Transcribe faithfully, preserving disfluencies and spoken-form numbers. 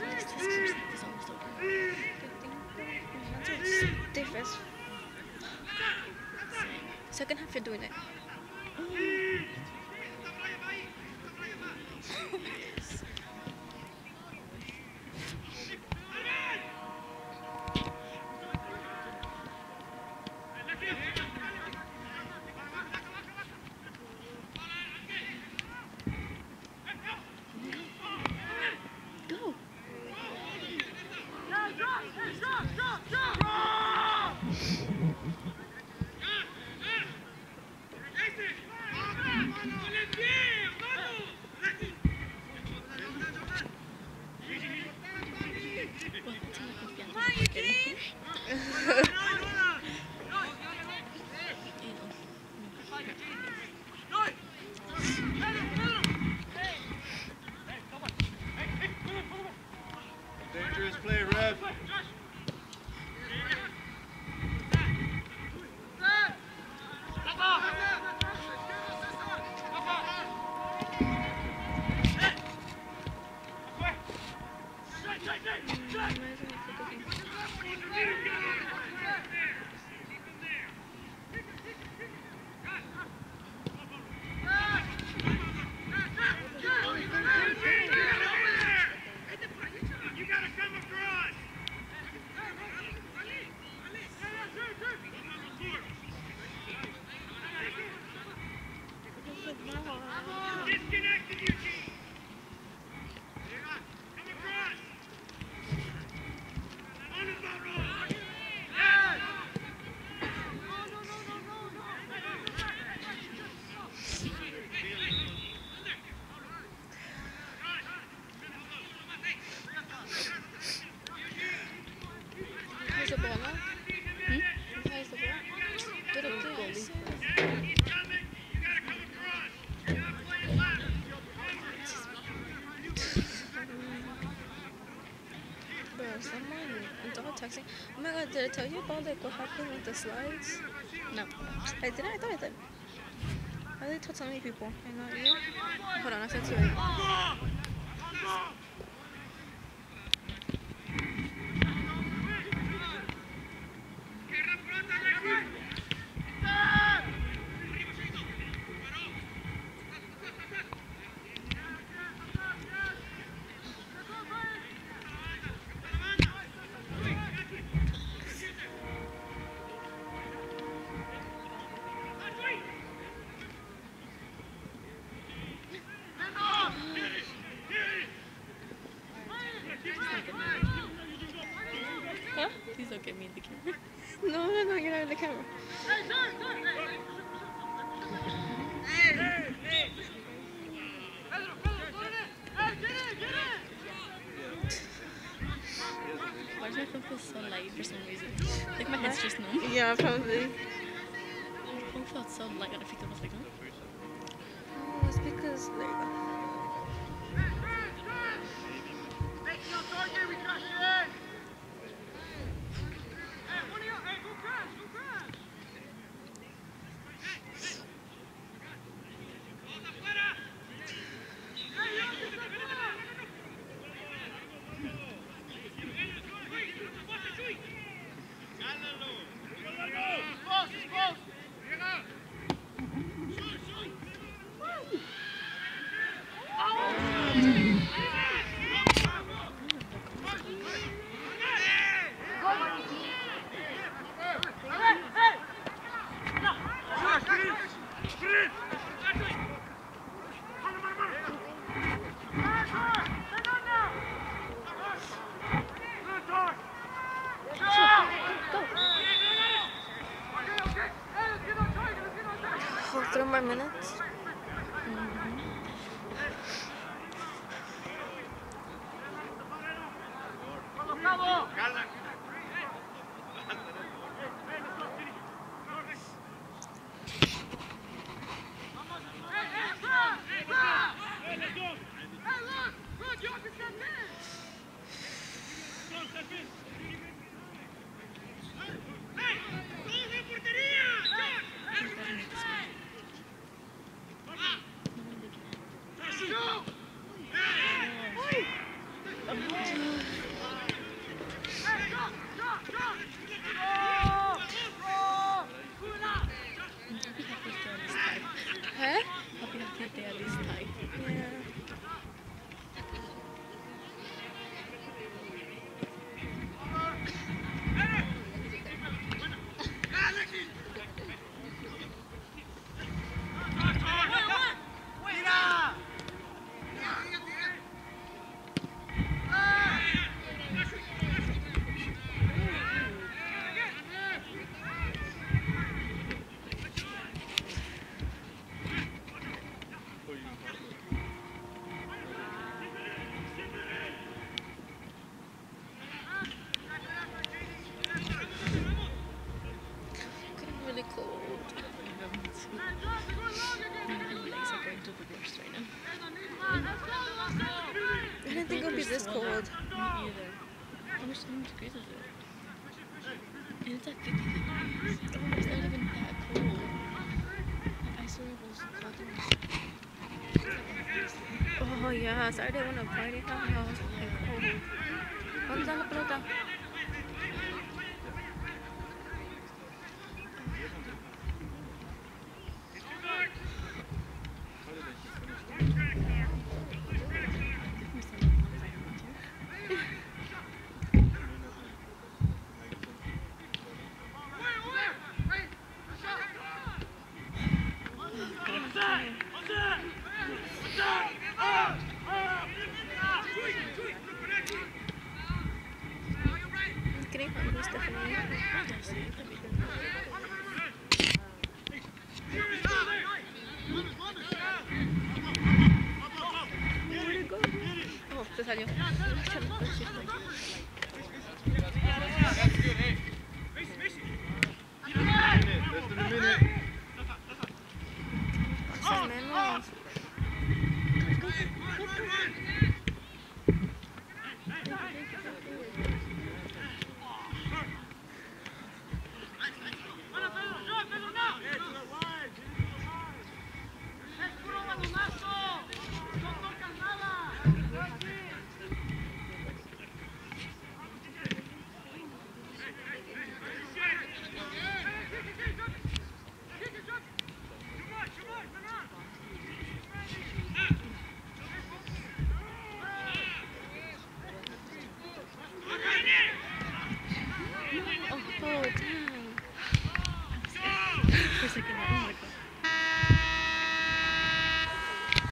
It's almost over. My hands are stiff as. Second half, you're doing it. Go. Dangerous play, ref. How's the ball now? Hmm? How's the ball? Good up there. Bro, someone dog texting. Oh my god, did I tell you about like what happened with the slides? No. I didn't? I thought I did. I really told so many people. And not you? Hold on, I said to you. Huh? Please don't get me in the camera. No, no, no, you're not in the camera. Why does my phone feel so light for some reason? Like my head's just numb. Yeah, probably. My phone felt so light and I picked up. I was like, huh? Oh, it's because there you go. Oh, three more minutes. think it'll be this cold. Me either. How much how many degrees is it? And it's at fifty degrees. It's not even that cold. I swear it was cold enough. Oh yeah, Saturday wanna party. Haha. ¿Dónde está la pelota? Getting hungry, Stephanie. Where'd it go? Oh, se salió. That's good, hey. Less than a minute.